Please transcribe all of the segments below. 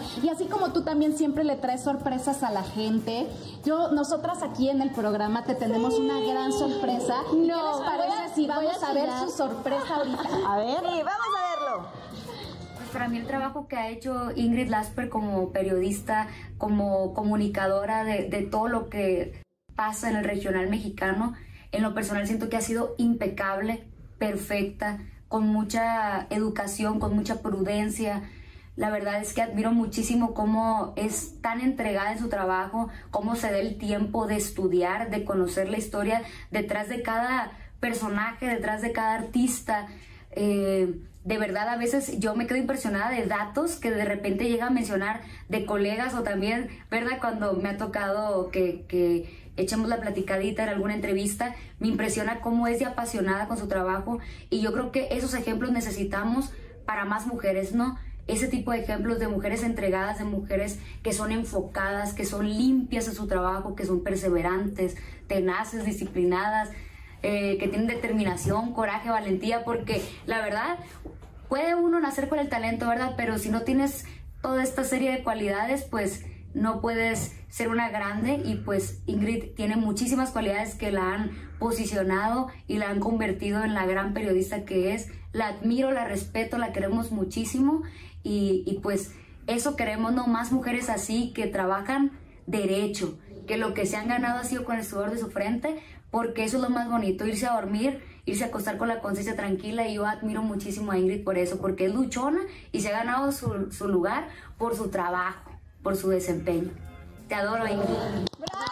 Y así como tú también siempre le traes sorpresas a la gente, nosotras aquí en el programa te tenemos una gran sorpresa. ¿Qué les parece si vamos a ver su sorpresa ahorita? A ver, sí, vamos a verlo. Pues para mí el trabajo que ha hecho Ingrid Lasper como periodista, como comunicadora de todo lo que pasa en el regional mexicano, en lo personal siento que ha sido impecable, perfecta, con mucha educación, con mucha prudencia. La verdad es que admiro muchísimo cómo es tan entregada en su trabajo, cómo se da el tiempo de estudiar, de conocer la historia detrás de cada personaje, detrás de cada artista. De verdad, a veces yo me quedo impresionada de datos que de repente llega a mencionar de colegas, o también, ¿verdad? Cuando me ha tocado que echemos la platicadita en alguna entrevista, me impresiona cómo es de apasionada con su trabajo, y yo creo que esos ejemplos necesitamos para más mujeres, ¿no? Ese tipo de ejemplos de mujeres entregadas, de mujeres que son enfocadas, que son limpias en su trabajo, que son perseverantes, tenaces, disciplinadas, que tienen determinación, coraje, valentía, porque la verdad, puede uno nacer con el talento, ¿verdad? Pero si no tienes toda esta serie de cualidades, pues no puedes ser una grande, y pues Ingrid tiene muchísimas cualidades que la han posicionado y la han convertido en la gran periodista que es. La admiro, la respeto, la queremos muchísimo, y pues eso queremos, ¿no? Más mujeres así, que trabajan derecho, que lo que se han ganado ha sido con el sudor de su frente, porque eso es lo más bonito, irse a dormir, irse a acostar con la conciencia tranquila, y yo admiro muchísimo a Ingrid por eso, porque es luchona y se ha ganado su lugar por su trabajo, por su desempeño. Te adoro, Ingrid. ¡Bravo!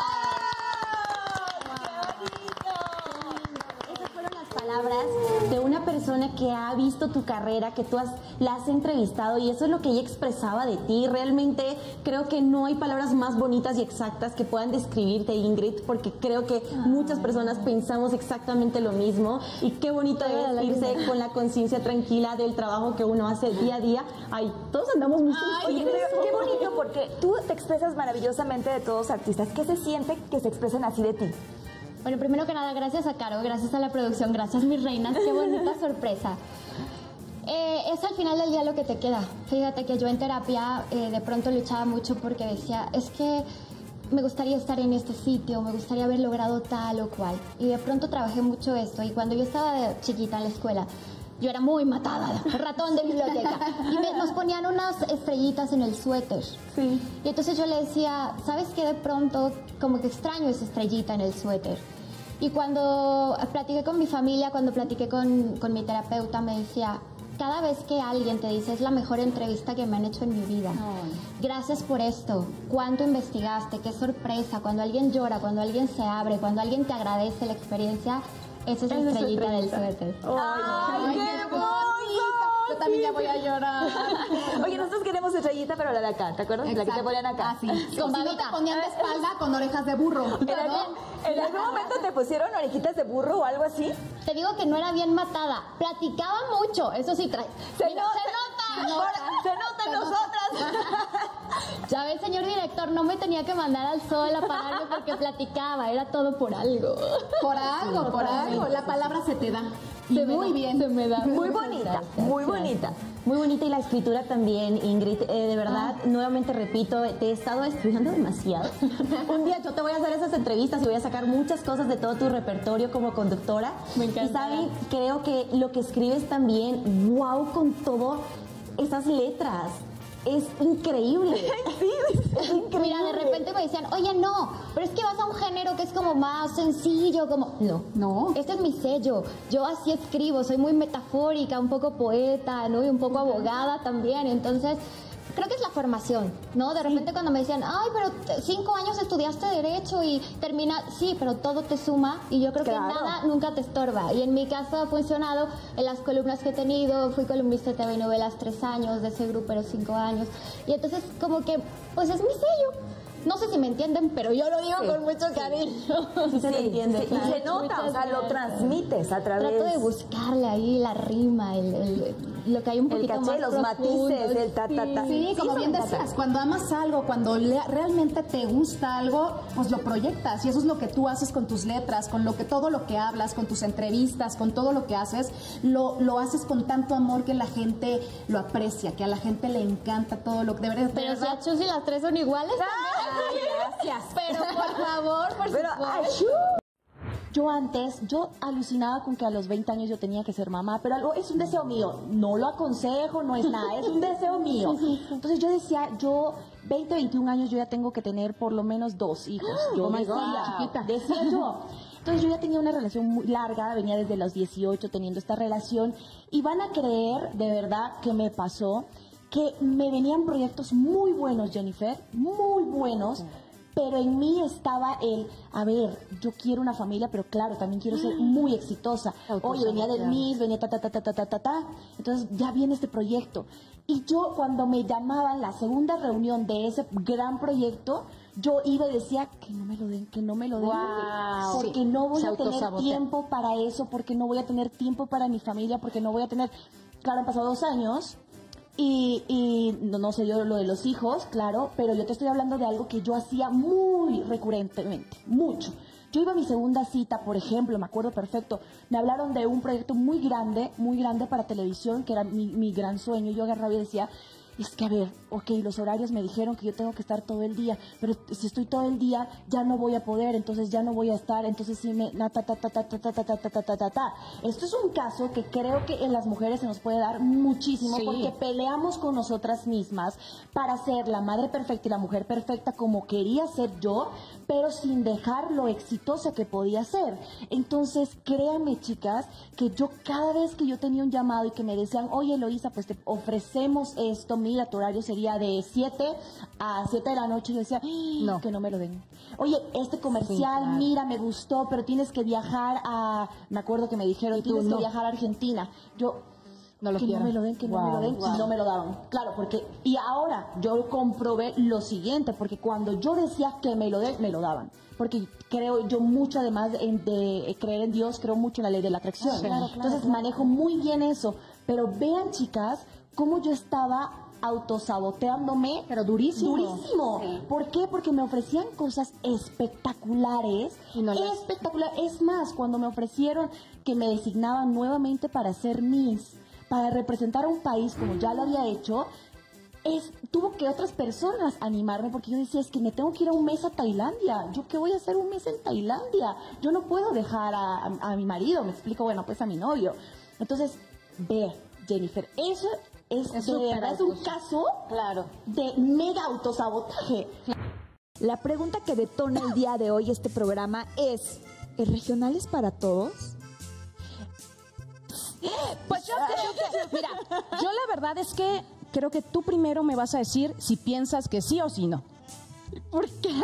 Esas fueron las palabras de una persona que ha visto tu carrera, que la has entrevistado, y eso es lo que ella expresaba de ti. Realmente creo que no hay palabras más bonitas y exactas que puedan describirte, Ingrid, porque creo que muchas personas pensamos exactamente lo mismo, y qué bonito es irse con la conciencia tranquila del trabajo que uno hace día a día. Ay, todos andamos muy Oye, pero qué bonito, porque tú te expresas maravillosamente de todos los artistas. ¿Qué se siente que se expresen así de ti? Bueno, primero que nada, gracias a Caro, gracias a la producción, gracias mis reinas, qué bonita sorpresa. Es al final del día lo que te queda. Fíjate que yo en terapia de pronto luchaba mucho porque decía, es que me gustaría estar en este sitio, me gustaría haber logrado tal o cual. Y de pronto trabajé mucho esto, y cuando yo estaba de chiquita en la escuela, yo era muy matada, ratón de biblioteca, y nos ponían unas estrellitas en el suéter. Sí. Y entonces yo le decía, ¿sabes qué? De pronto como que extraño esa estrellita en el suéter. Y cuando platiqué con mi familia, cuando platiqué con mi terapeuta, me decía, cada vez que alguien te dice, es la mejor entrevista que me han hecho en mi vida, gracias por esto, cuánto investigaste, qué sorpresa, cuando alguien llora, cuando alguien se abre, cuando alguien te agradece la experiencia, esa es la estrellita del suéter. ¡Ay, qué hermoso! Yo también ya voy a llorar. Oye, nosotros queremos estrellita, pero la de acá, ¿te acuerdas? La que te ponían acá. Así. Con babita. Te ponían de espalda con orejas de burro. ¿En algún momento te pusieron orejitas de burro o algo así? Te digo que no era bien matada, platicaba mucho, eso sí trae. Se nota nosotras. Ya ves, señor director, no me tenía que mandar al sol a pararme porque platicaba, era todo por algo. Por algo, la palabra se te da. Y muy bien. Se me da. Muy bonita, muy bonita. Muy bonita, y la escritura también, Ingrid. De verdad, nuevamente repito, te he estado estudiando demasiado. Un día yo te voy a hacer esas entrevistas y voy a sacar muchas cosas de todo tu repertorio como conductora. Me encanta. Y saben, creo que lo que escribes también, wow, con todo esas letras. Es increíble. Sí, es increíble. Mira, de repente me decían, oye, no, pero es que vas a un género que es como más sencillo, como... No, este es mi sello. Yo así escribo, soy muy metafórica, un poco poeta, ¿no? Y un poco abogada también. Entonces, creo que es la formación, ¿no? De repente cuando me decían, ay, pero 5 años estudiaste Derecho y termina... Sí, pero todo te suma, y yo creo que nada nunca te estorba. Y en mi caso ha funcionado en las columnas que he tenido. Fui columnista de TV y novelas 3 años, de ese grupo 5 años. Y entonces como que, pues es mi sello. no sé si me entienden, pero yo lo digo con mucho cariño. Sí, se entiende. Sí, y se nota, o sea, lo transmites a través... Trato de buscarle ahí la rima, lo que hay un poquito más profundo. Los matices, el ta. Sí, como bien decías, cuando amas algo, cuando realmente te gusta algo, pues lo proyectas. Y eso es lo que tú haces con tus letras, con todo lo que hablas, con tus entrevistas, con todo lo que haces. Lo haces con tanto amor que la gente lo aprecia, que a la gente le encanta todo lo que debería. Pero si a Chus y las tres son iguales, gracias. Pero por favor, por supuesto. Yo alucinaba con que a los 20 años yo tenía que ser mamá, pero algo es un deseo mío, no lo aconsejo, no es nada, es un deseo mío. Entonces yo decía, 20, 21 años yo ya tengo que tener por lo menos 2 hijos. Yo decía yo. Entonces yo ya tenía una relación muy larga, venía desde los 18 teniendo esta relación y van a creer de verdad que me pasó que me venían proyectos muy buenos, Jennifer, muy buenos. Pero en mí estaba a ver, yo quiero una familia, pero claro, también quiero ser muy exitosa. Oye, venía del MIS, venía ta. Entonces ya viene este proyecto. Y yo cuando me llamaban la segunda reunión de ese gran proyecto, yo iba y decía que no me lo den, que no me lo den. Wow. Porque no voy a tener tiempo para eso, porque no voy a tener tiempo para mi familia, porque no voy a tener... Claro, han pasado 2 años... Y no sé yo lo de los hijos, claro, pero yo te estoy hablando de algo que yo hacía muy recurrentemente, mucho. Yo iba a mi segunda cita, por ejemplo, me acuerdo perfecto, me hablaron de un proyecto muy grande para televisión, que era mi gran sueño. Yo agarraba y decía, es que a ver, los horarios me dijeron que yo tengo que estar todo el día, pero si estoy todo el día ya no voy a poder, entonces ya no voy a estar, entonces sí me... Esto es un caso que creo que en las mujeres se nos puede dar muchísimo, porque peleamos con nosotras mismas para ser la madre perfecta y la mujer perfecta como quería ser yo, pero sin dejar lo exitosa que podía ser. Entonces, créanme, chicas, que yo cada vez que yo tenía un llamado y que me decían, oye, Eloísa, pues te ofrecemos esto, mira, tu horario sería de 7 a 7 de la noche, yo decía, que no me lo den. Oye, este comercial, mira, me gustó, pero tienes que viajar me acuerdo que me dijeron, tienes que viajar a Argentina. Yo... No me lo den, y no me lo daban. Claro, porque, y ahora yo comprobé lo siguiente, porque cuando yo decía que me lo den, me lo daban. Porque creo yo mucho, además de creer en Dios, creo mucho en la ley de la atracción. Entonces manejo muy bien eso. Pero vean, chicas, cómo yo estaba autosaboteándome, pero durísimo. Sí. ¿Por qué? Porque me ofrecían cosas espectaculares. Es más, cuando me ofrecieron que me designaban nuevamente para ser Miss, para representar a un país como ya lo había hecho, tuvo que otras personas animarme, porque yo decía, es que me tengo que ir a un mes a Tailandia. ¿Yo qué voy a hacer un mes en Tailandia? Yo no puedo dejar a mi marido, me explico, bueno, pues a mi novio. Entonces, ve, Jennifer, eso es de verdad, es un caso de mega autosabotaje. La pregunta que detona el día de hoy este programa es, ¿el regional es para todos? Pues yo creo que, mira, yo la verdad es que creo que tú primero me vas a decir si piensas que sí o si no. ¿Por qué? Oigan,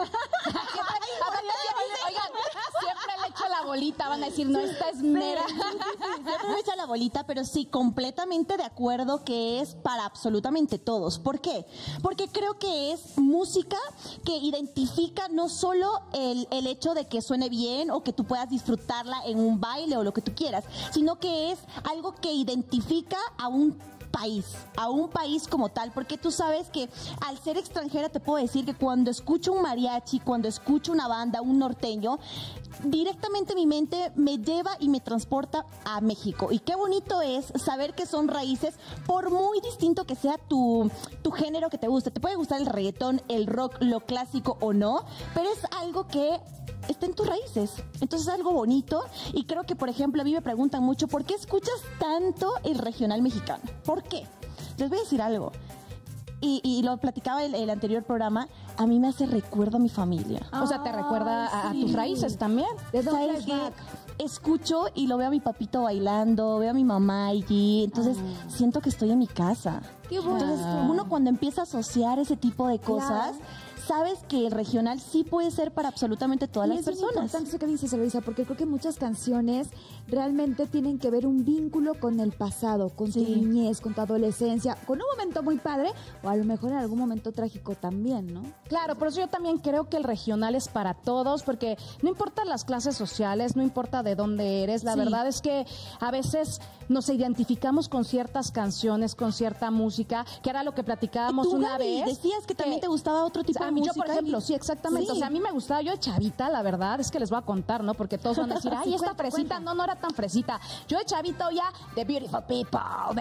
siempre le echo la bolita, van a decir, no, esta es mera. Siempre le echo la bolita, pero sí, completamente de acuerdo que es para absolutamente todos. ¿Por qué? Porque creo que es música que identifica no solo el hecho de que suene bien o que tú puedas disfrutarla en un baile o lo que tú quieras, sino que es algo que identifica a un país como tal, porque tú sabes que al ser extranjera te puedo decir que cuando escucho un mariachi, cuando escucho una banda, un norteño, directamente mi mente me lleva y me transporta a México. Y qué bonito es saber que son raíces, por muy distinto que sea tu género que te guste. Te puede gustar el reggaetón, el rock, lo clásico o no, pero es algo que está en tus raíces. Entonces es algo bonito, y creo que, por ejemplo, a mí me preguntan mucho, ¿por qué escuchas tanto el regional mexicano? ¿Por qué? Les voy a decir algo. Y lo platicaba el anterior programa, a mí me hace recuerdo a mi familia. O sea, te recuerda a tus raíces también. ¿Sabes qué? Escucho y lo veo a mi papito bailando, veo a mi mamá allí, entonces siento que estoy en mi casa. Qué bueno. Entonces uno cuando empieza a asociar ese tipo de cosas, sabes que el regional sí puede ser para absolutamente todas las personas. Es importante eso que dices, Eloisa, porque creo que muchas canciones realmente tienen que ver un vínculo con el pasado, con tu niñez, con tu adolescencia, con un momento muy padre o a lo mejor en algún momento trágico también, ¿no? Claro, por eso yo también creo que el regional es para todos, porque no importa las clases sociales, no importa de dónde eres, la verdad es que a veces nos identificamos con ciertas canciones, con cierta música, que era lo que platicábamos una vez. Decías que también te gustaba otro tipo de música. Yo, por ejemplo, sí, exactamente. O sea, a mí me gustaba, yo de chavita, la verdad, es que les voy a contar, ¿no? Porque todos van a decir, ay, esta fresita, no era tan fresita. Yo de chavita oía The Beautiful People, de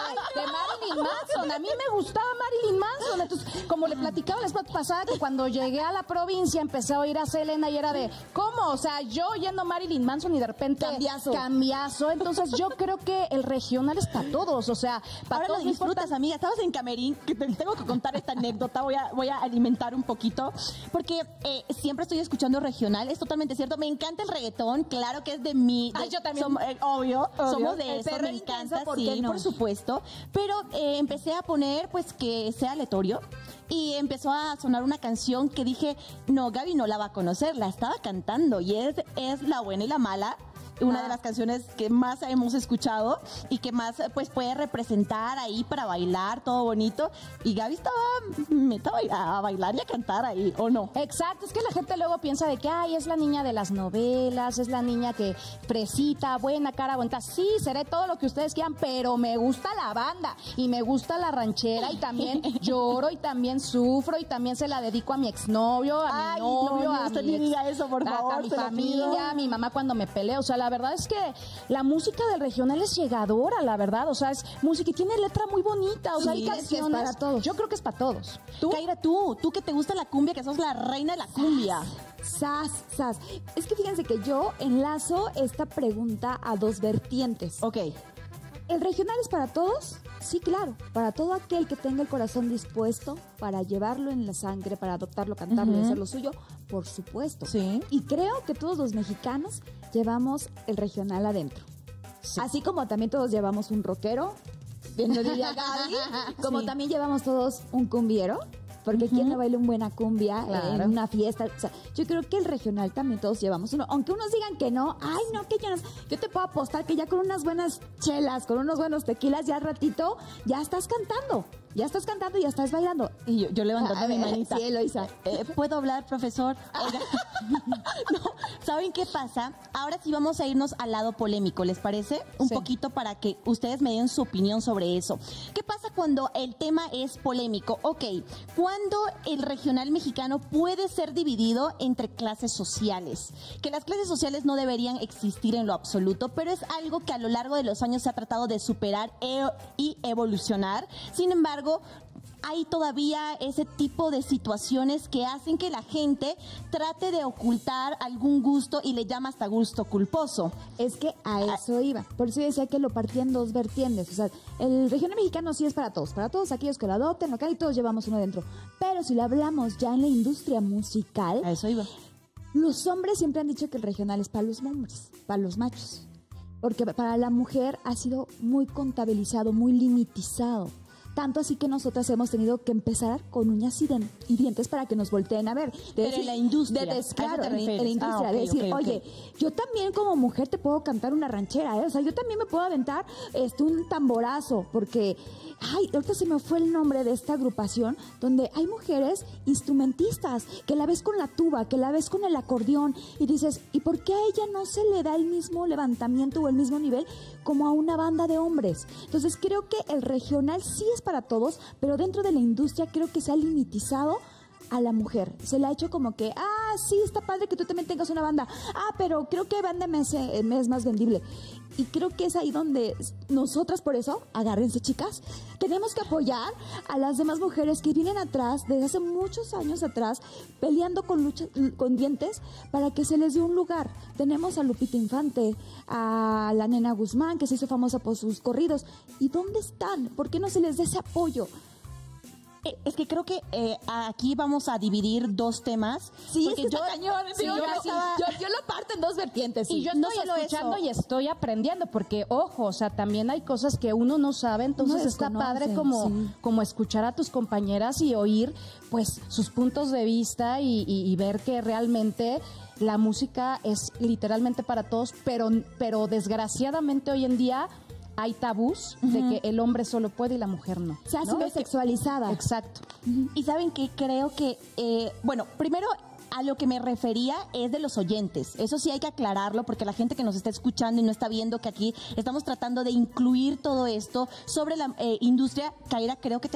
Marilyn Manson. A mí me gustaba Marilyn Manson. Entonces, como le platicaba la vez pasada, que cuando llegué a la provincia empecé a oír a Selena y era de, ¿cómo? O sea, yo oyendo Marilyn Manson y de repente cambiazo. Entonces, yo creo que el regional es para todos, o sea, para todos. Ahora lo disfrutas, amiga. Estabas en Camerín, que te tengo que contar esta anécdota, voy a alimentar un poquito, porque siempre estoy escuchando regional, es totalmente cierto. Me encanta el reggaetón, claro que es de mí. Yo también. Obvio. Somos de el eso, perro me intenso, encanta, ¿por sí, qué no? por supuesto. Pero empecé a poner, pues, que sea aleatorio. Y empezó a sonar una canción que dije, no, Gaby no la va a conocer, la estaba cantando y es La Buena y la Mala, una de las canciones que más hemos escuchado y que más pues puede representar ahí para bailar, todo bonito. Y Gaby estaba meta a bailar y a cantar ahí, ¿o no? Exacto, es que la gente luego piensa de que, ay, es la niña de las novelas, es la niña que fresita, buena, cara bonita. Sí, seré todo lo que ustedes quieran, pero me gusta la banda y me gusta la ranchera y también lloro y también sufro y también se la dedico a mi exnovio, a mi novio, a usted mi ni diga eso, por favor, a mi te lo familia, pido. a mi mamá cuando me peleo. O sea, la verdad es que la música del regional es llegadora, la verdad. O sea, es música y tiene letra muy bonita. O sea, hay canciones para todos. Yo creo que es para todos. Kaira, tú que te gusta la cumbia, que sos la reina de la cumbia. Sas. Es que fíjense que yo enlazo esta pregunta a dos vertientes. Ok. ¿El regional es para todos? Sí, claro. Para todo aquel que tenga el corazón dispuesto para llevarlo en la sangre, para adoptarlo, cantarlo y hacerlo suyo, por supuesto. Sí. Y creo que todos los mexicanos llevamos el regional adentro. Sí. Así como también todos llevamos un rockero, bien lo diría Gaby, como también llevamos todos un cumbiero. Porque ¿quién no baila una buena cumbia en una fiesta? O sea, yo creo que el regional también todos llevamos uno. Aunque unos digan que no, ay, no, que yo te puedo apostar que ya con unas buenas chelas, con unos buenos tequilas, ya al ratito, ya estás cantando. Ya estás cantando y ya estás bailando. Y yo levantando mi manita. Sí, Eloisa. ¿Puedo hablar, profesor? No, ¿saben qué pasa? Ahora sí vamos a irnos al lado polémico, ¿les parece? Un poquito para que ustedes me den su opinión sobre eso. ¿Qué pasa cuando el tema es polémico? Ok, ¿cuándo el regional mexicano puede ser dividido entre clases sociales? Que las clases sociales no deberían existir en lo absoluto, pero es algo que a lo largo de los años se ha tratado de superar y evolucionar. Sin embargo, hay todavía ese tipo de situaciones que hacen que la gente trate de ocultar algún gusto y le llama hasta gusto culposo. Es que a eso iba. Por eso yo decía que lo partía en dos vertientes. O sea, el regional mexicano sí es para todos aquellos que lo adopten, lo que hay, todos llevamos uno dentro. Pero si lo hablamos ya en la industria musical, A eso iba. los hombres siempre han dicho que el regional es para los hombres, para los machos. Porque para la mujer ha sido muy contabilizado, muy limitizado. Tanto así que nosotras hemos tenido que empezar con uñas y dientes para que nos volteen a ver. Pero en la industria. Claro, ¿A eso te en la industria. refieres? De decir, ok. oye, yo también como mujer te puedo cantar una ranchera, ¿eh? O sea, yo también me puedo aventar un tamborazo, porque, ay, ahorita se me fue el nombre de esta agrupación, donde hay mujeres instrumentistas, que la ves con la tuba, que la ves con el acordeón, y dices, ¿y por qué a ella no se le da el mismo levantamiento o el mismo nivel como a una banda de hombres? Entonces creo que el regional sí es para todos, pero dentro de la industria creo que se ha limitizado a la mujer. Se le ha hecho como que, sí, está padre que tú también tengas una banda. Pero creo que banda me es más vendible. Y creo que es ahí donde nosotras, por eso, agárrense, chicas, tenemos que apoyar a las demás mujeres que vienen atrás, desde hace muchos años atrás, peleando con dientes para que se les dé un lugar. Tenemos a Lupita Infante, a la Nena Guzmán, que se hizo famosa por sus corridos. ¿Y dónde están? ¿Por qué no se les da ese apoyo? Es que creo que aquí vamos a dividir dos temas. Sí, porque está cañón. Sí, yo lo parto en dos vertientes. Y yo estoy escuchando y estoy aprendiendo, porque, ojo, o sea, también hay cosas que uno no sabe, entonces está padre como escuchar a tus compañeras y oír, pues, sus puntos de vista y ver que realmente la música es literalmente para todos, pero desgraciadamente hoy en día hay tabús de que el hombre solo puede y la mujer no. Se ha sido sexualizada. Exacto. Y ¿saben qué? Creo que, bueno, primero a lo que me refería es de los oyentes. Eso sí hay que aclararlo porque la gente que nos está escuchando y no está viendo que aquí estamos tratando de incluir todo esto sobre la industria. Kaira, creo que te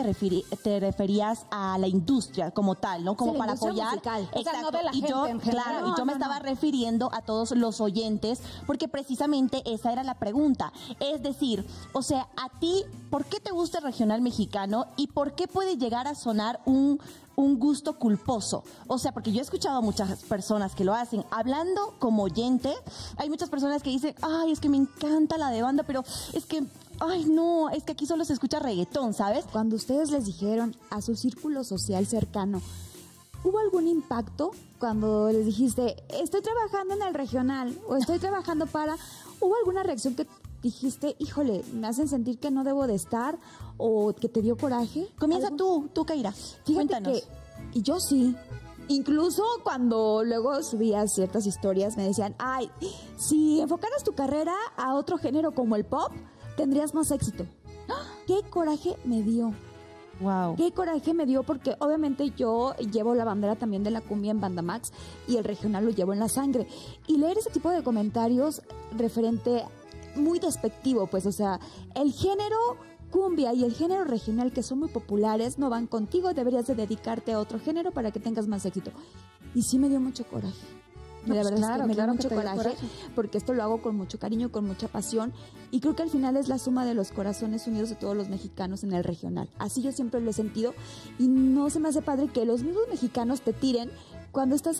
referías a la industria como tal, ¿no? Como sí, para apoyar. Musical. Exacto. O sea, no de la gente en general. Claro, y yo me estaba refiriendo a todos los oyentes porque precisamente esa era la pregunta. Es decir, o sea, a ti, ¿por qué te gusta el regional mexicano y por qué puede llegar a sonar un gusto culposo? O sea, porque yo he escuchado a muchas personas que lo hacen. Hablando como oyente, hay muchas personas que dicen, ay, es que me encanta la de banda, pero es que, ay, no, es que aquí solo se escucha reggaetón, ¿sabes? Cuando ustedes les dijeron a su círculo social cercano, ¿hubo algún impacto cuando les dijiste, estoy trabajando en el regional o estoy trabajando para... ¿Hubo alguna reacción que dijiste, híjole, me hacen sentir que no debo de estar o que te dio coraje? Comienza tú, Kaira. Fíjate Cuéntanos. que yo sí. Incluso cuando luego subía ciertas historias me decían, ay, si enfocaras tu carrera a otro género como el pop, tendrías más éxito. ¡Qué coraje me dio! Wow. Qué coraje me dio porque obviamente yo llevo la bandera también de la cumbia en Banda Max y el regional lo llevo en la sangre. Y leer ese tipo de comentarios referente muy despectivo, pues, o sea, el género cumbia y el género regional que son muy populares no van contigo, deberías de dedicarte a otro género para que tengas más éxito. Y sí me dio mucho coraje. La verdad es que me dio mucho coraje porque esto lo hago con mucho cariño, con mucha pasión y creo que al final es la suma de los corazones unidos de todos los mexicanos en el regional. Así yo siempre lo he sentido y no se me hace padre que los mismos mexicanos te tiren cuando estás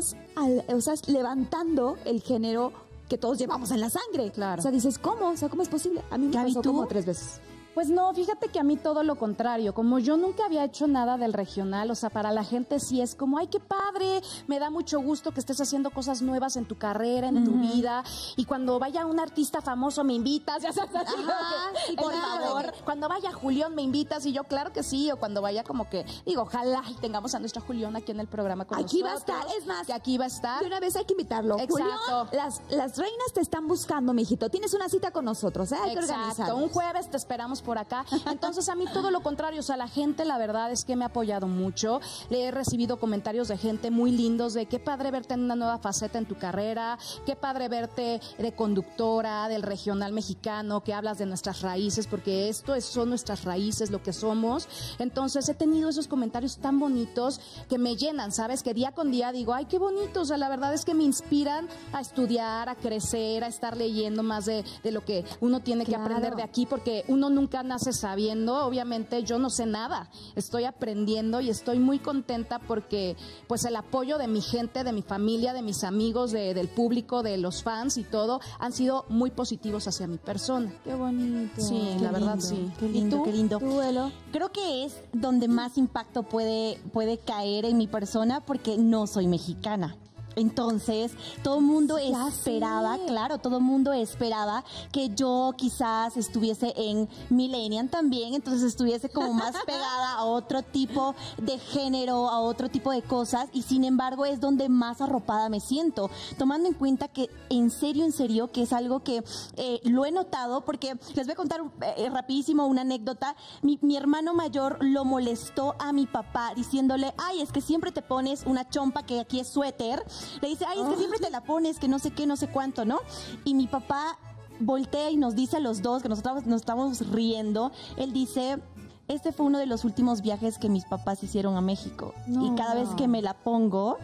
levantando el género que todos llevamos en la sangre. Claro. O sea, dices, ¿cómo? O sea, ¿cómo es posible? A mí me pasó como 3 veces. Pues no, fíjate que a mí todo lo contrario, como yo nunca había hecho nada del regional, o sea, para la gente sí es como, ay, qué padre, me da mucho gusto que estés haciendo cosas nuevas en tu carrera, en tu vida, y cuando vaya un artista famoso me invitas, ya sabes, así sí, por favor. Cuando vaya Julián me invitas, y yo claro que sí, o cuando vaya como que, digo, ojalá y tengamos a nuestra Julián aquí en el programa con aquí nosotros. Aquí va a estar, es más, que aquí va a estar. De una vez hay que invitarlo. Exacto. Julián, las reinas te están buscando, mijito, tienes una cita con nosotros, hay que organizarnos. Exacto, un jueves te esperamos por acá. Entonces a mí todo lo contrario, o sea, la gente la verdad es que me ha apoyado mucho, le he recibido comentarios de gente muy lindos de qué padre verte en una nueva faceta en tu carrera, qué padre verte de conductora del regional mexicano, que hablas de nuestras raíces, porque son nuestras raíces, lo que somos. Entonces he tenido esos comentarios tan bonitos que me llenan, ¿sabes? Que día con día digo, ay, qué bonito, o sea, la verdad es que me inspiran a estudiar, a crecer, a estar leyendo más de lo que uno tiene que aprender de aquí, porque uno nunca nace sabiendo, obviamente yo no sé nada, estoy aprendiendo y estoy muy contenta porque pues el apoyo de mi gente, de mi familia, de mis amigos, del público, de los fans y todo, han sido muy positivos hacia mi persona. Qué bonito. Sí, la verdad sí. Qué lindo, qué lindo. ¿Tú, Elo? Creo que es donde más impacto puede caer en mi persona porque no soy mexicana. Entonces, todo el mundo esperaba, claro, todo el mundo esperaba que yo quizás estuviese en Millennium también, entonces estuviese como más pegada a otro tipo de género, a otro tipo de cosas, y sin embargo es donde más arropada me siento, tomando en cuenta que en serio, que es algo que lo he notado, porque les voy a contar rapidísimo una anécdota. Mi hermano mayor lo molestó a mi papá diciéndole, ay, es que siempre te pones una chompa que aquí es suéter. Le dice, ay, es que siempre te la pones, que no sé qué, no sé cuánto, ¿no? Y mi papá voltea y nos dice a los dos, que nosotros nos estamos riendo, él dice, este fue uno de los últimos viajes que mis papás hicieron a México. No. Y cada vez que me la pongo,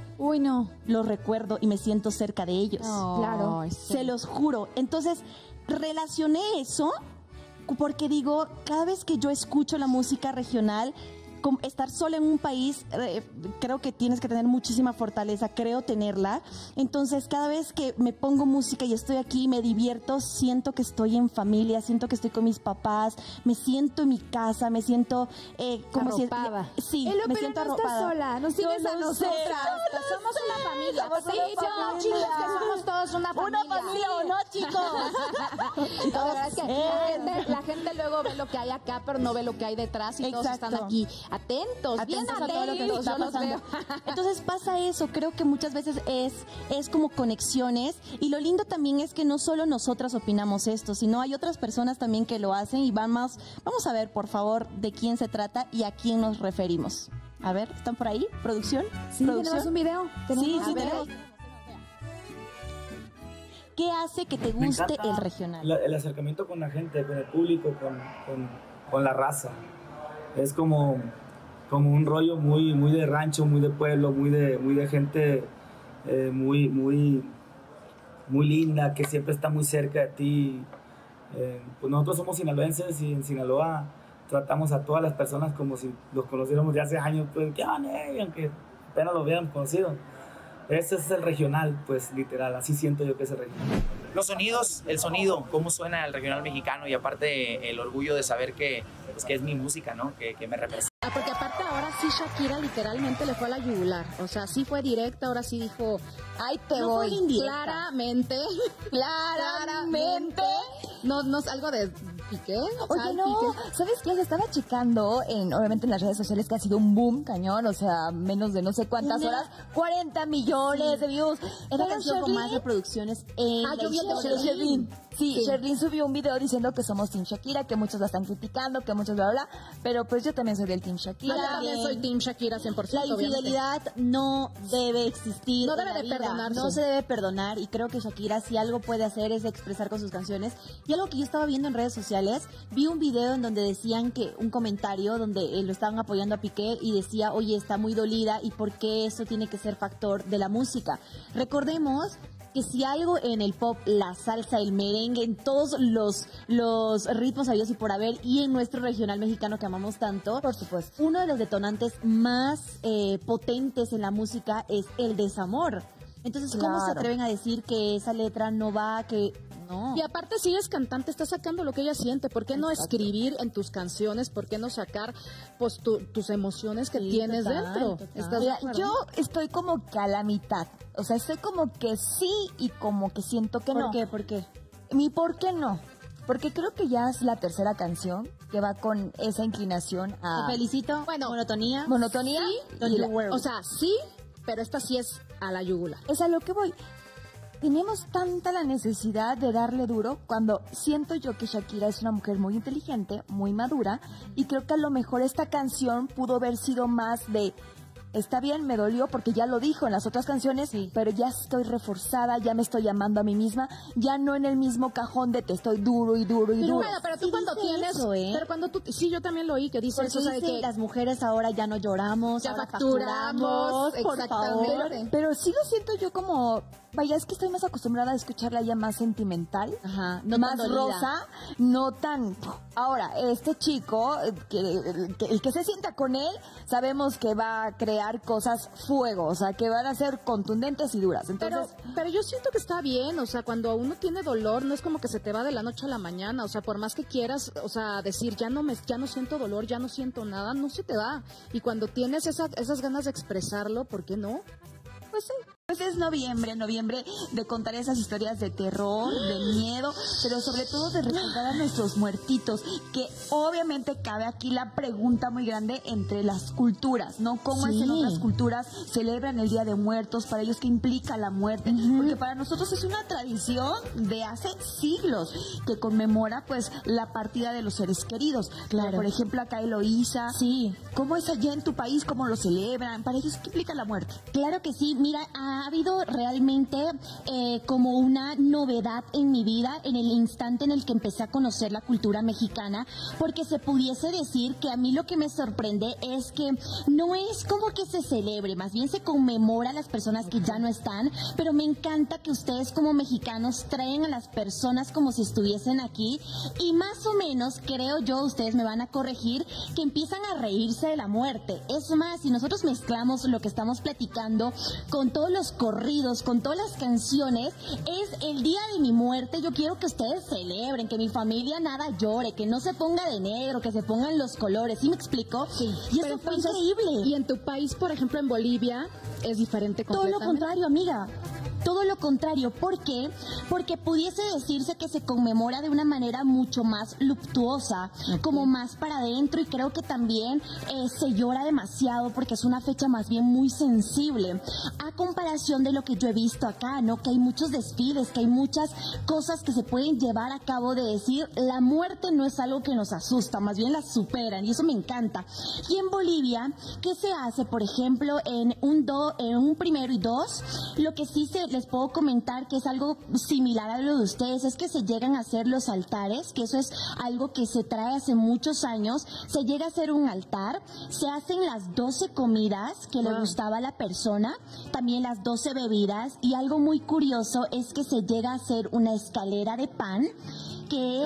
lo recuerdo y me siento cerca de ellos. Claro. Sí. Se los juro. Entonces, relacioné eso porque digo, cada vez que yo escucho la música regional, estar sola en un país, creo que tienes que tener muchísima fortaleza, creo tenerla. Entonces, cada vez que me pongo música y estoy aquí, me divierto, siento que estoy en familia, siento que estoy con mis papás, me siento en mi casa, me siento como arropada. Sí, Pero me siento no arropada. estás sola, nos tienes a nosotras. Somos una familia. Somos Sí, una no, familia. chicos, que somos todos una familia. ¿Una familia o no, chicos? La verdad es que la gente luego ve lo que hay acá, pero no ve lo que hay detrás y todos están aquí atentos, bien a todo lo que atentos, está yo los pasando. veo. Entonces pasa eso, creo que muchas veces es como conexiones, y lo lindo también es que no solo nosotras opinamos esto, sino hay otras personas también que lo hacen y van más. Vamos a ver, por favor, de quién se trata y a quién nos referimos. A ver, ¿están por ahí? ¿Producción? Sí, ¿Producción? tenemos un video. Sí, tenemos. ¿Qué hace que te guste el regional? El acercamiento con la gente, con el público, con la raza. Es como un rollo muy de rancho, muy de pueblo, muy de gente muy linda, que siempre está muy cerca de ti. Pues nosotros somos sinaloenses y en Sinaloa tratamos a todas las personas como si los conociéramos de hace años, pues, ¿qué van, aunque apenas los hubiéramos conocido. Ese es el regional, pues literal, así siento yo que es el regional. Los sonidos, el sonido, cómo suena el regional mexicano, y aparte el orgullo de saber que es mi música, ¿no? Que me representa. Porque aparte ahora sí Shakira literalmente le fue a la yugular, o sea, sí fue directa, ahora sí dijo, ay, te No voy, fue indirecta. claramente, no, algo de Piqué. Oye, no, ¿sabes qué? O sea, estaba checando, obviamente en las redes sociales, que ha sido un boom cañón, o sea, menos de no sé cuántas horas, 40 millones de views. Es la Pero canción con Sherlyn- más reproducciones en la yo vi el de historia. Sherlyn. Sí, Sí. Sherlyn subió un video diciendo que somos Team Shakira, que muchos la están criticando, que muchos bla, bla, bla, pero pues yo también soy del Team Shakira. Yo también soy Team Shakira 100%. La infidelidad no debe existir. No en debe la de vida. perdonarse. No se debe perdonar, y creo que Shakira, si algo puede hacer, es expresar con sus canciones. Y algo que yo estaba viendo en redes sociales, vi un video en donde decían que un comentario donde lo estaban apoyando a Piqué y decía, oye, está muy dolida, y por qué eso tiene que ser factor de la música. Recordemos que si algo en el pop, la salsa, el merengue, en todos los ritmos habidos y por haber, y en nuestro regional mexicano que amamos tanto, Por supuesto. uno de los detonantes más potentes en la música es el desamor. Entonces, ¿cómo se Claro. atreven a decir que esa letra no va, que no? Y aparte, si es cantante, está sacando lo que ella siente. ¿Por qué no escribir en tus canciones? ¿Por qué no sacar pues tus emociones que Sí, tienes total, dentro? total. ¿Estás de Mira, acuerdo? yo estoy como que a la mitad. O sea, estoy como que sí y como que siento que no. ¿Por qué? ¿Por qué? Mi por qué no. Porque creo que ya es la tercera canción que va con esa inclinación a Te felicito. Bueno, monotonía. monotonía. Don't y you la- worry. O sea, sí, pero esta sí es a la yugular. es a lo que voy. Tenemos tanta la necesidad de darle duro cuando siento yo que Shakira es una mujer muy inteligente, muy madura, y creo que a lo mejor esta canción pudo haber sido más de, está bien, me dolió porque ya lo dijo en las otras canciones, pero ya estoy reforzada, ya me estoy amando a mí misma, ya no en el mismo cajón de te estoy duro y duro y Pero, duro. bueno, pero tú Sí cuando dice tienes, eso, ¿eh? pero cuando tú, sí, yo también lo oí que dice Porque eso, o sea, de dice, que las mujeres ahora ya no lloramos, ya ahora facturamos, por favor. exactamente. Pero sí lo siento yo como, vaya, es que estoy más acostumbrada a escucharla ya más sentimental. Ajá, no más tan dolida. rosa, no tan... Ahora, este chico, el que se sienta con él, sabemos que va a crear cosas fuego, o sea, que van a ser contundentes y duras. Entonces, Pero yo siento que está bien, o sea, cuando uno tiene dolor, no es como que se te va de la noche a la mañana, o sea, por más que quieras, o sea, decir, ya no siento dolor, ya no siento nada, no se te va. Y cuando tienes esas ganas de expresarlo, ¿por qué no? pues sí. Pues es noviembre de contar esas historias de terror, de miedo, pero sobre todo de recordar a nuestros muertitos, que obviamente cabe aquí la pregunta muy grande entre las culturas, ¿no? ¿Cómo es en otras culturas celebran el Día de Muertos? Para ellos, ¿qué implica la muerte? Porque para nosotros es una tradición de hace siglos que conmemora pues la partida de los seres queridos. Claro. Por ejemplo, acá Eloísa. Sí. ¿Cómo es allá en tu país? ¿Cómo lo celebran? Para ellos, ¿qué implica la muerte? Claro que sí. Mira, ha habido realmente como una novedad en mi vida en el instante en el que empecé a conocer la cultura mexicana, porque se pudiese decir que a mí lo que me sorprende es que no es como que se celebre, más bien se conmemora a las personas que ya no están, pero me encanta que ustedes como mexicanos traen a las personas como si estuviesen aquí y más o menos, creo yo, ustedes me van a corregir, que empiezan a reírse de la muerte. Es más, si nosotros mezclamos lo que estamos platicando con todos los corridos, con todas las canciones, es el día de mi muerte, yo quiero que ustedes celebren, que mi familia nada llore, que no se ponga de negro, que se pongan los colores, ¿sí me explico? Sí. Y eso fue increíble. Y en tu país, por ejemplo, en Bolivia, es diferente completamente. Todo lo contrario, amiga. Todo lo contrario. ¿Por qué? Porque pudiese decirse que se conmemora de una manera mucho más luctuosa, como más para adentro, y creo que también se llora demasiado porque es una fecha más bien muy sensible. A comparación de lo que yo he visto acá, ¿no? Que hay muchos desfiles, que hay muchas cosas que se pueden llevar a cabo de decir, la muerte no es algo que nos asusta, más bien la superan, y eso me encanta. Y en Bolivia, ¿qué se hace? Por ejemplo, en un primero y dos, lo que sí les puedo comentar que es algo similar a lo de ustedes, es que se llegan a hacer los altares, que eso es algo que se trae hace muchos años, se llega a hacer un altar, se hacen las 12 comidas que le gustaba a la persona, también las 12 bebidas, y algo muy curioso es que se llega a hacer una escalera de pan, que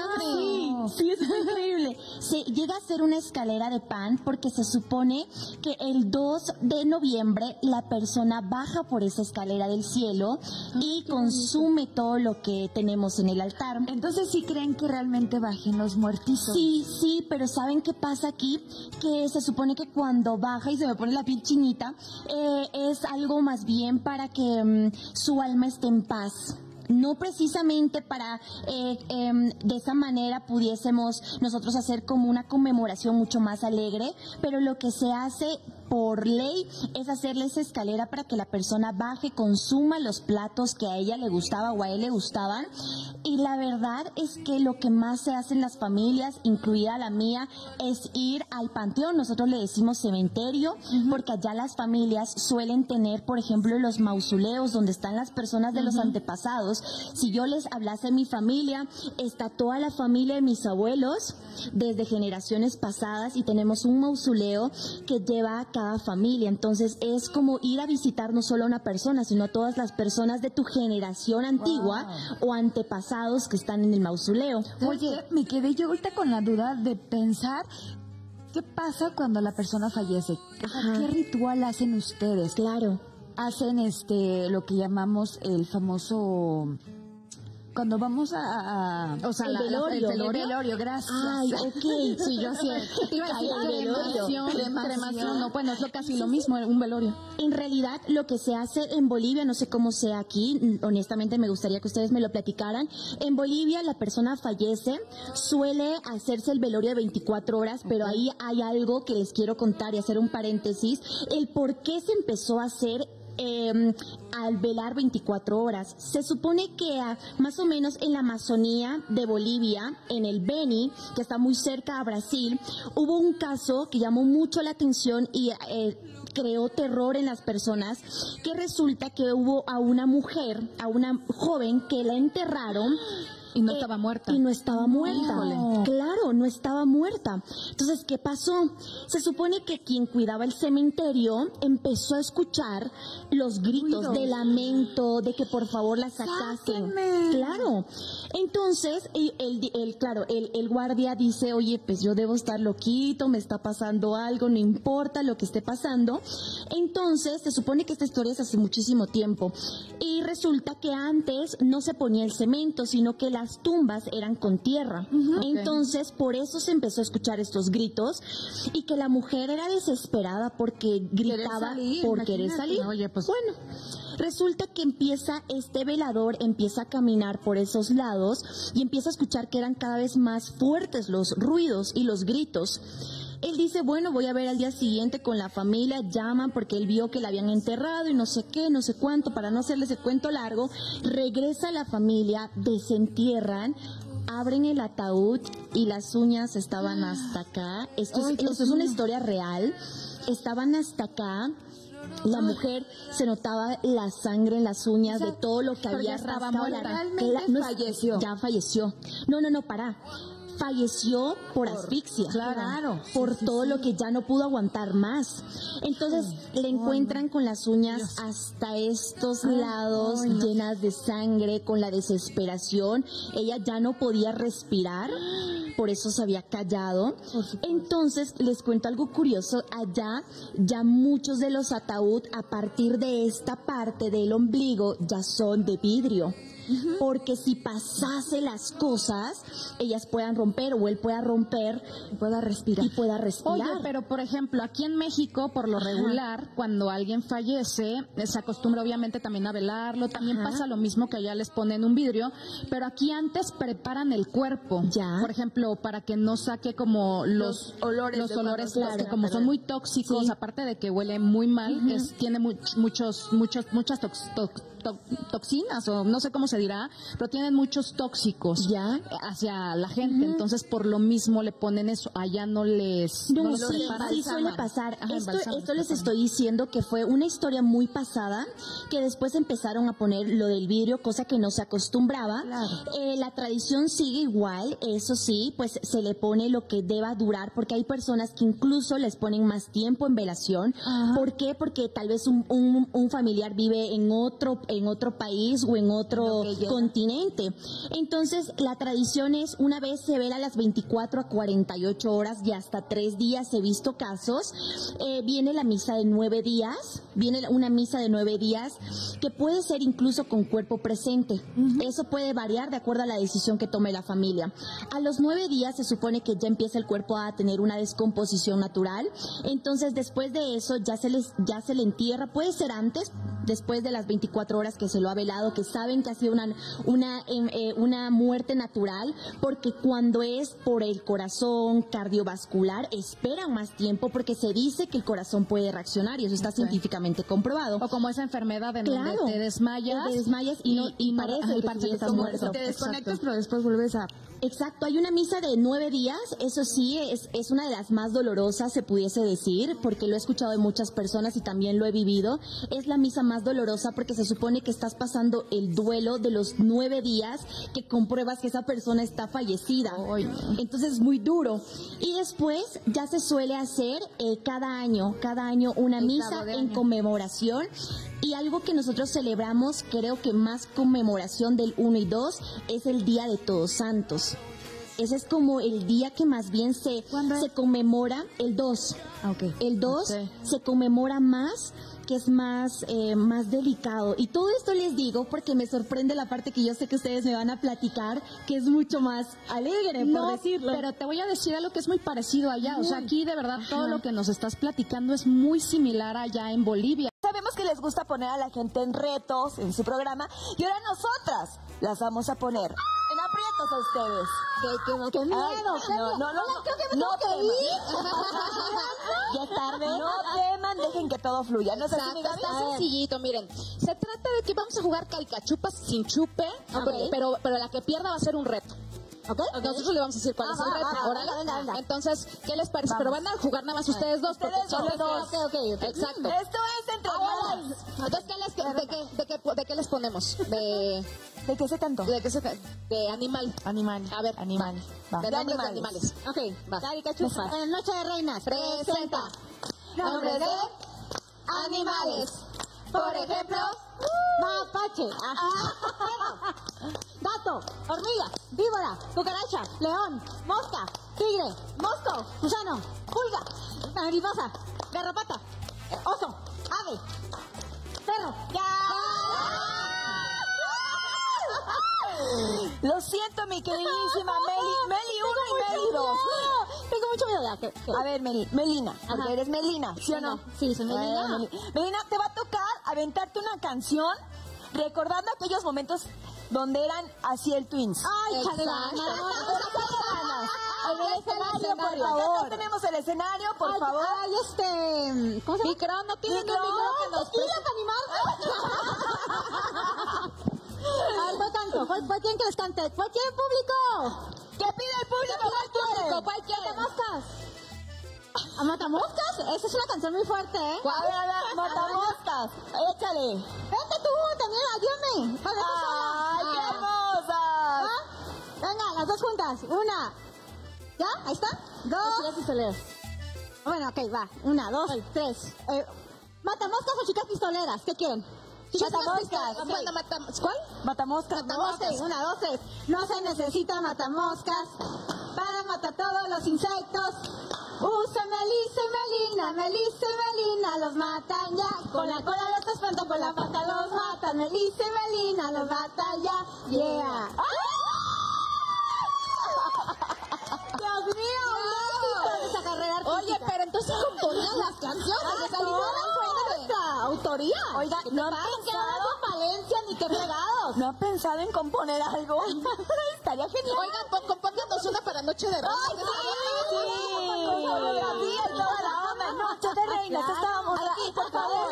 sí, es increíble. Se llega a hacer una escalera de pan porque se supone que el 2 de noviembre la persona baja por esa escalera del cielo y consume todo lo que tenemos en el altar. Entonces, ¿sí creen que realmente bajen los muertitos? Sí, pero ¿saben qué pasa aquí? Que se supone que cuando baja y se me pone la piel chinita, es algo más bien para que su alma esté en paz. No precisamente para de esa manera pudiésemos nosotros hacer como una conmemoración mucho más alegre, pero lo que se hace por ley es hacerle esa escalera para que la persona baje, consuma los platos que a ella le gustaba o a él le gustaban. Y la verdad es que lo que más se hace en las familias, incluida la mía, es ir al panteón. Nosotros le decimos cementerio, porque allá las familias suelen tener, por ejemplo, los mausoleos donde están las personas de los antepasados. Si yo les hablase de mi familia, está toda la familia de mis abuelos desde generaciones pasadas y tenemos un mausoleo que lleva a cada familia. Entonces es como ir a visitar no solo a una persona, sino a todas las personas de tu generación antigua o antepasados que están en el mausoleo. Oye, me quedé yo ahorita con la duda de pensar qué pasa cuando la persona fallece. ¿Qué ritual hacen ustedes? Claro. Hacen lo que llamamos el famoso... Cuando vamos o sea, el velorio, gracias. Ay, ok. Sí, yo hacía. Iba a decir cremación, no, bueno, es casi lo mismo, un velorio. En realidad, lo que se hace en Bolivia, no sé cómo sea aquí, honestamente me gustaría que ustedes me lo platicaran. En Bolivia, la persona fallece, suele hacerse el velorio de 24 horas, pero ahí hay algo que les quiero contar y hacer un paréntesis. El por qué se empezó a hacer al velar 24 horas. Se supone que más o menos en la Amazonía de Bolivia, en el Beni, que está muy cerca a Brasil, hubo un caso que llamó mucho la atención y creó terror en las personas, que resulta que hubo a una mujer, a una joven que la enterraron. Y no estaba muerta. Y no estaba muerta. Híjole. Claro, no estaba muerta. Entonces, ¿qué pasó? Se supone que quien cuidaba el cementerio empezó a escuchar los gritos de lamento, de que por favor la sacasen. Claro. Entonces, el guardia dice, oye, pues yo debo estar loquito, me está pasando algo, no importa lo que esté pasando. Entonces, se supone que esta historia es hace muchísimo tiempo. Y resulta que antes no se ponía el cemento, sino que las tumbas eran con tierra. Entonces, por eso se empezó a escuchar estos gritos y que la mujer era desesperada porque gritaba por querer salir. Oye, pues bueno, resulta que este velador empieza a caminar por esos lados y empieza a escuchar que eran cada vez más fuertes los ruidos y los gritos. Él dice, bueno, voy a ver al día siguiente con la familia, llaman porque él vio que la habían enterrado y no sé qué, no sé cuánto, para no hacerles el cuento largo, regresa a la familia, desentierran, abren el ataúd y las uñas estaban hasta acá. Esto es una historia real. estaban hasta acá. La mujer se notaba la sangre en las uñas de todo lo que había rascado. Falleció. Ya falleció. No, para. Falleció por asfixia, por todo lo que ya no pudo aguantar más. Entonces le encuentran con las uñas hasta estos lados, llenas de sangre, con la desesperación. Ella ya no podía respirar, por eso se había callado. Entonces les cuento algo curioso, allá ya muchos de los ataúd a partir de esta parte del ombligo ya son de vidrio. Porque si pasase las cosas, ellas puedan romper o él pueda romper y pueda respirar. Oye, pero por ejemplo, aquí en México, por lo regular, cuando alguien fallece, se acostumbra obviamente también a velarlo, también pasa lo mismo que allá les ponen un vidrio, pero aquí antes preparan el cuerpo, por ejemplo, para que no saque como los olores que como son muy tóxicos, aparte de que huele muy mal, tiene muchas toxinas, o no sé cómo se dirá, pero tienen muchos tóxicos hacia la gente, entonces por lo mismo le ponen eso, allá no les preparan. Sí suele pasar. Esto les estoy diciendo que fue una historia muy pasada, que después empezaron a poner lo del vidrio, cosa que no se acostumbraba. La tradición sigue igual, eso sí, pues se le pone lo que deba durar, porque hay personas que incluso les ponen más tiempo en velación. ¿Por qué? Porque tal vez un familiar vive en otro país o en otro continente. Entonces, la tradición es, una vez se vela a las 24 a 48 horas y hasta 3 días, he visto casos. Viene la misa de 9 días, viene una misa de 9 días que puede ser incluso con cuerpo presente. Eso puede variar de acuerdo a la decisión que tome la familia. A los 9 días se supone que ya empieza el cuerpo a tener una descomposición natural. Entonces, después de eso ya se le entierra, puede ser antes, después de las 24 horas que se lo ha velado, que saben que ha sido una muerte natural, porque cuando es por el corazón cardiovascular esperan más tiempo, porque se dice que el corazón puede reaccionar y eso está científicamente comprobado. O como esa enfermedad en donde te desmayas y parece que estás muerto. Te desconectas, pero después vuelves a... Exacto, hay una misa de 9 días, eso sí, es una de las más dolorosas, se pudiese decir, porque lo he escuchado de muchas personas y también lo he vivido. Es la misa más dolorosa porque se supone que estás pasando el duelo de los 9 días que compruebas que esa persona está fallecida. Entonces es muy duro. Y después ya se suele hacer cada año una misa en conmemoración. Y algo que nosotros celebramos, creo que más conmemoración del 1 y 2, es el Día de Todos Santos. Ese es como el día que más bien se conmemora, el 2. El 2 se conmemora más, que es más delicado. Y todo esto les digo porque me sorprende la parte que yo sé que ustedes me van a platicar, que es mucho más alegre, por decirlo. Pero te voy a decir algo que es muy parecido allá. O sea, aquí de verdad todo lo que nos estás platicando es muy similar allá en Bolivia. Sabemos que les gusta poner a la gente en retos en su programa y ahora nosotras las vamos a poner en aprietos a ustedes. ¡Qué miedo! No teman. Ya es tarde. No teman, dejen que todo fluya. No sé si mi Gaby. Está sencillito, miren. Se trata de que vamos a jugar caricachupas sin chupe, pero la que pierda va a ser un reto. Nosotros le vamos a decir cuál es el reto. Venga. Entonces, ¿qué les parece? Pero van a jugar nada más ustedes dos. Porque son los dos. Exacto. Esto es entre hermanas. Entonces, ¿de qué les ponemos? ¿De qué se tanto? De animal. A ver, animal. De animales. Ok, va. Caricachupas. Noche de Reinas. Presenta. Nombres de animales. Por ejemplo, mapache, gato, hormiga, víbora, cucaracha, león, mosca, tigre, mosco, gusano, pulga, mariposa, garrapata, oso, ave, perro. Lo siento, mi queridísima Meli 1 y Meli 2. Tengo mucho miedo. A ver, Melina, porque eres Melina, ¿sí o no? Sí, soy Melina. Melina, te va a tocar aventarte una canción recordando aquellos momentos donde eran así el Twins. ¡Ay, chalana! En el escenario, por favor. No tenemos el escenario, por favor. Ay, ¿cómo se llama? Micro, no tienen un micro que nos Ay, ¿cuál canto? ¿Cuál quieren que les cante? ¿Cuál quiere el público? ¿Qué pide el público? ¿Cuál quiere? ¿Cuál quiere? ¿Moscas? ¿A Matamoscas? Esa es una canción muy fuerte, ¿eh? A ver, Matamoscas, échale. Vete tú, también, ayúdame. ¡Ay, qué hermosas! Venga, las dos juntas. Una. ¿Ya? ¿Ahí está? Dos. Chicas pistoleras. Bueno, ok, va. Una, dos, tres. ¿Matamoscas o chicas pistoleras? ¿Qué quieren? Matamoscas. ¿Cuál? Matamoscas. Matamoscas. Una, dos, tres. No se necesita matamoscas para matar todos los insectos. Usa Melissa y Melina, Melissa y Melina los matan ya. Con la cola los espantan, con la pata los matan. Melissa y Melina los matan ya. Yeah. Dios mío, un éxito de esa carrera artística. Oye, pero entonces componían las canciones, o sea, literal fue nuestra autoría. Oiga, no han pensado con Valencia ni que pegados. ¿No han pensado en componer algo? Estaría genial. Oigan, compónganos una para Noche de Reinas. ¡Ay, sí! Con coreografía y toda la onda. Noche de Reinas, estábamos aquí, por favor.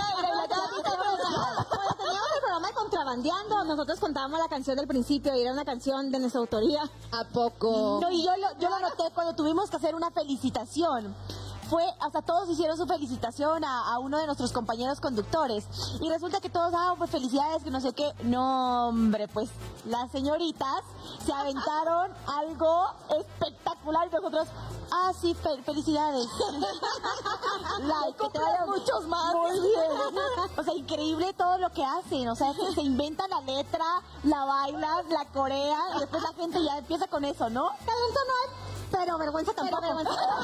Teníamos el programa de Contrabandeando. Nosotros contábamos la canción del principio y era una canción de nuestra autoría. ¿A poco? No, y yo lo noté cuando tuvimos que hacer una felicitación. Hasta todos hicieron su felicitación a uno de nuestros compañeros conductores. Y resulta que todos, pues felicidades, que no sé qué. No, hombre, pues las señoritas se aventaron algo espectacular y nosotros, sí, felicidades. Like, que te vayan muchos más. Muy bien. O sea, increíble todo lo que hacen. O sea, se inventan la letra, la bailan, la corean y después la gente ya empieza con eso, ¿no? Talento no hay, pero vergüenza tampoco. Eso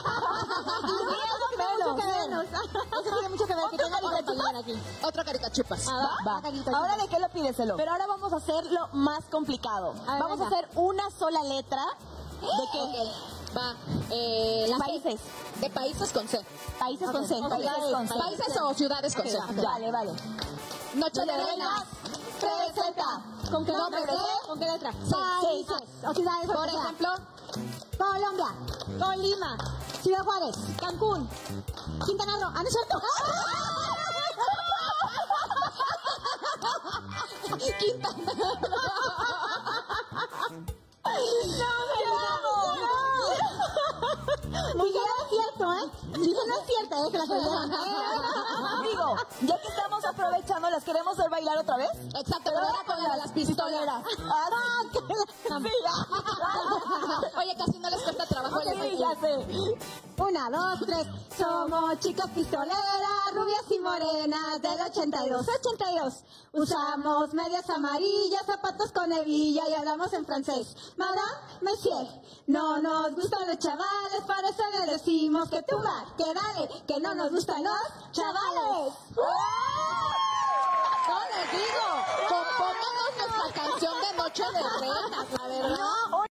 tiene mucho que ver. Que tenga caricachupas aquí. Otra caricachupas. Va. Ahora, ¿de qué lo pídeselo? Pero ahora vamos a hacerlo más complicado. Vamos a hacer una sola letra. ¿De qué? Okay. Va. Países. De países con C. Países con C. Países o ciudades con C. Vale. Noche de Reinas. Presenta. ¿Con qué nombre? ¿Con qué letra? Países. O ciudades. Por ejemplo, Colombia. Colima. Ciudad Juárez. Cancún. Quintana Roo. ¿No es cierto? Quintana Roo. Muy bien, es cierto, ¿eh? Sí, no es cierto, que la creyeron. Digo, ya que estamos aprovechando, ¿las queremos ver bailar otra vez? Exacto, pero ahora con las pistoleras. Oye, casi no les cuesta trabajo. Sí, ya sé. Una, dos, tres. Somos chicas pistoleras, rubias y morenas del 82. 82. Usamos medias amarillas, zapatos con hebilla y hablamos en francés. Madame, monsieur, no nos gustan los chavales, por eso le decimos que tú vas, que dale, que no nos gustan los chavales. No les digo, compónganos nuestra canción de Noche de Reinas, la verdad.